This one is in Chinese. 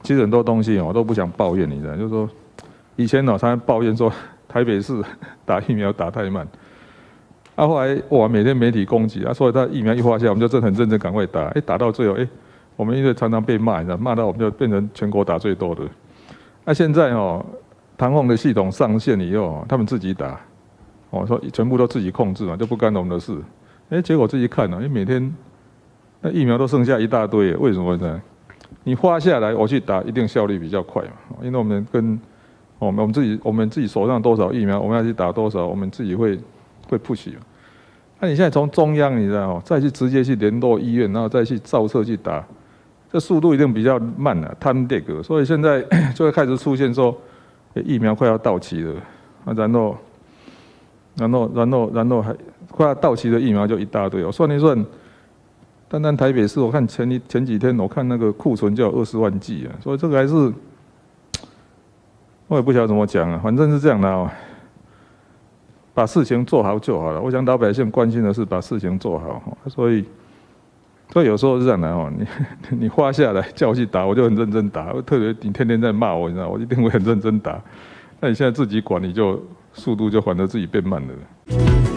其实很多东西我都不想抱怨，你知道，就是说以前常常抱怨说台北市打疫苗打太慢，后来哇每天媒体攻击所以他疫苗一发下，我们就真的很认真赶快打，打到最后我们因为常常被骂，你知道，骂到我们就变成全国打最多的。现在唐凤的系统上线以后，他们自己打，说全部都自己控制嘛，就不干我们的事。结果自己看每天那疫苗都剩下一大堆，为什么呢？你发下来我去打，一定效率比较快嘛，因为我们跟我们自己手上多少疫苗，我们要去打多少，我们自己会 push 嘛。你现在从中央你知道再去直接去联络医院，然后再去造册去打，这速度一定比较慢了，time lag。所以现在就会开始出现说，疫苗快要到期了，然后还快要到期的疫苗就一大堆。我算一算，单台北市我看前几天我看那个库存就有20万剂啊，所以这个还是我也不晓得怎么讲啊，反正是这样的把事情做好就好了。我想老百姓关心的是把事情做好，所以有时候是这样的你花下来叫我去打，我就很认真打。特别你天天在骂我，你知道，我一定会很认真打。那你现在自己管，你就速度就反而自己变慢了。